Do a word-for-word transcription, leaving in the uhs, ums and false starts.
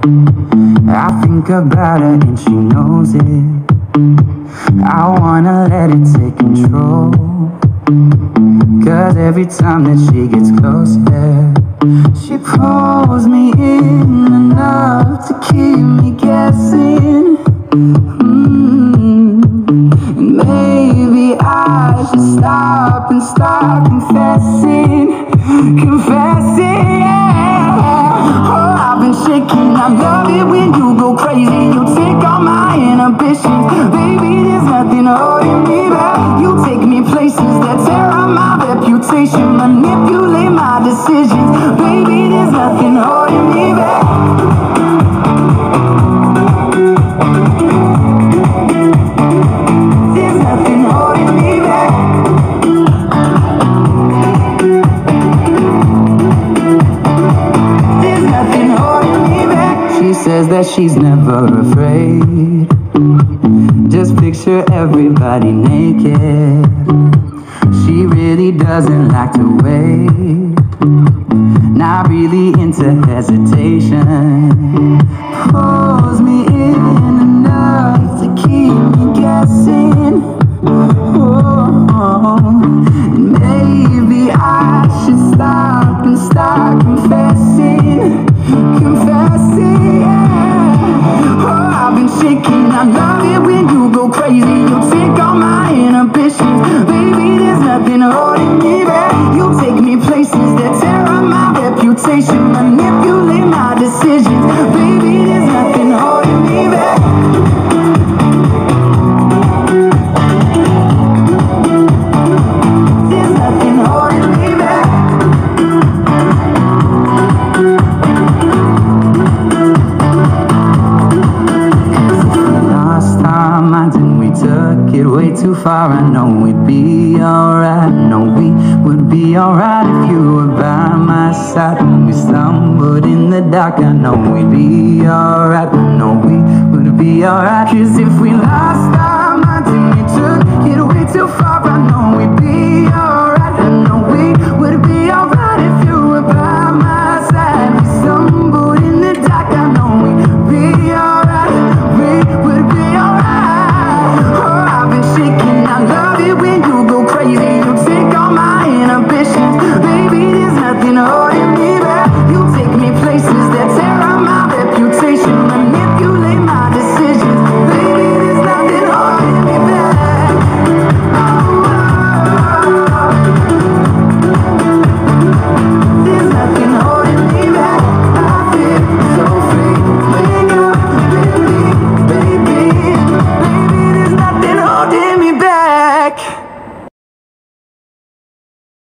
I think about her and she knows it. I wanna let it take control, 'cause every time that she gets closer, she pulls me in enough to keep me guessing. mm. And maybe I should stop and start confessing, confessing, yeah. Oh, I've been shaking, I love it when you go crazy. You take all my inhibitions, baby, there's nothing holding me back. You take me places that tear up my reputation, manipulate my decisions, baby, there's nothing holding me back. There's nothing holding me back. There's nothing holding me back. She says that she's never afraid. Just picture everybody naked. She really doesn't like to wait. Not really into hesitation. Pulls me in enough to keep me guessing. Oh, and maybe I should stop and start confessing, confessing, yeah. Oh, I've been shaking, I love it when you go crazy. You take all my inhibitions, baby, there's nothing holding me back. You take me places that tear up my reputation, manipulate my decisions, baby, there's nothing holding me back. There's nothing holding me back. Last time I did, we took it way too far. I know we'd be alright. No, we would be alright if you were by my side. When we stumbled in the dark, I know we'd be alright. I know we would be alright. 'Cause if we lost our minds and we took it way too far, I know we'd be alright. I know we would be alright if you were by my side. We stumbled in the dark, I know we'd be alright. We would be alright. Oh, I've been shaking, I love it when you go crazy. You take all my inhibitions, baby, there's nothing holding me back. You take me places that tear up my reputation, manipulate my decisions, baby, there's nothing holding me back. Oh, oh. There's nothing holding me back. I feel so free when you're with me, baby, baby, there's nothing holding me back.